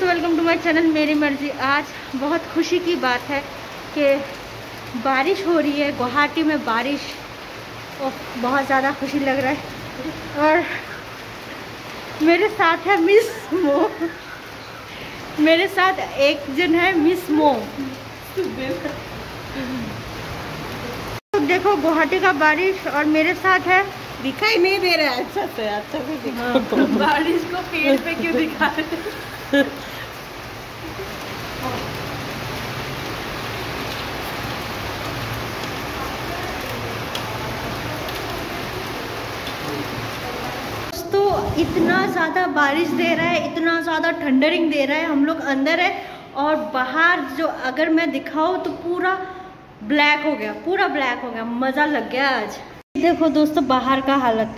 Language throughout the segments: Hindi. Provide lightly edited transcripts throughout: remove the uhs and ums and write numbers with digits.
दोस्तों, वेलकम टू माय चैनल मेरी मर्जी। आज बहुत खुशी की बात है कि बारिश हो रही है गुवाहाटी में। बारिश बहुत ज़्यादा खुशी लग रहा है। और मेरे साथ है मिस मो। मेरे साथ एक जन है मिस मो। तो देखो गुवाहाटी का बारिश, और मेरे साथ है। दिखाई नहीं दे रहा है अच्छा से दिखा। बारिश को पेड़ पे क्यों दिखा रहे? तो इतना ज़्यादा बारिश दे रहा है, इतना ज़्यादा थंडरिंग दे रहा है। हम लोग अंदर है और बाहर जो अगर मैं दिखाऊं तो पूरा ब्लैक हो गया, पूरा ब्लैक हो गया। मज़ा लग गया आज। देखो दोस्तों बाहर का हालत।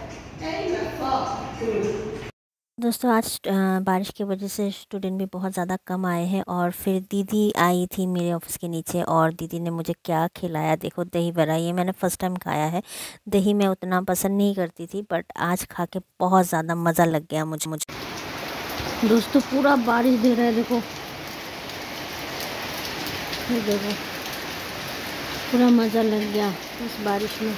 दोस्तों आज बारिश की वजह से स्टूडेंट भी बहुत ज़्यादा कम आए हैं। और फिर दीदी आई थी मेरे ऑफिस के नीचे और दीदी ने मुझे क्या खिलाया। देखो दही बड़ा, ये मैंने फ़र्स्ट टाइम खाया है। दही मैं उतना पसंद नहीं करती थी, बट आज खा के बहुत ज़्यादा मज़ा लग गया मुझे। दोस्तों पूरा बारिश दे रहा है, देखो ये देखो, पूरा मज़ा लग गया इस बारिश में।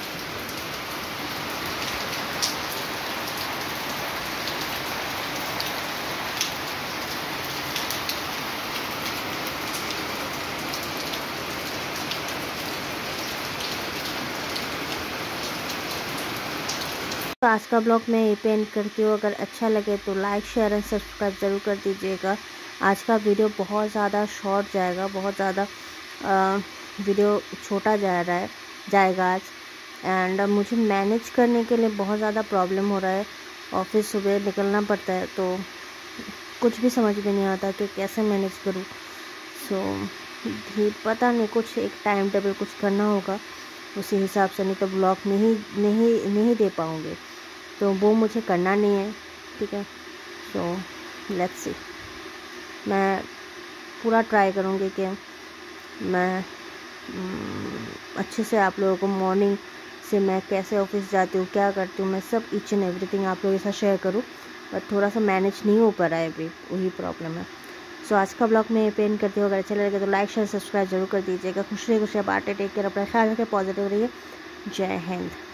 तो आज का ब्लॉग मैं यहीं पे एंड करती हूँ। अगर अच्छा लगे तो लाइक शेयर एंड सब्सक्राइब ज़रूर कर दीजिएगा। आज का वीडियो बहुत ज़्यादा शॉर्ट जाएगा, बहुत ज़्यादा वीडियो छोटा जाएगा आज। एंड मुझे मैनेज करने के लिए बहुत ज़्यादा प्रॉब्लम हो रहा है। ऑफिस सुबह निकलना पड़ता है तो कुछ भी समझ में नहीं आता कि कैसे मैनेज करूँ। पता नहीं, कुछ एक टाइम टेबल कुछ करना होगा उसी हिसाब से, नहीं तो ब्लॉग नहीं दे पाऊँगी। तो वो मुझे करना नहीं है, ठीक है। सो लेट्स सी, मैं पूरा ट्राई करूँगी कि मैं अच्छे से आप लोगों को मॉर्निंग से मैं कैसे ऑफिस जाती हूँ, क्या करती हूँ, मैं सब ईच एंड एवरीथिंग आप लोगों के साथ शेयर करूँ। बट थोड़ा सा मैनेज नहीं हो पा रहा है अभी, वही प्रॉब्लम है। सो आज का ब्लॉग मैं पे एंड करती हूँ। अगर अच्छा लगे तो लाइक शेयर सब्सक्राइब जरूर कर दीजिएगा। खुश रहिए, खुशियाँ बांटे, टेक केयर, अपना ख्याल रखें, पॉजिटिव रहिए। जय हिंद।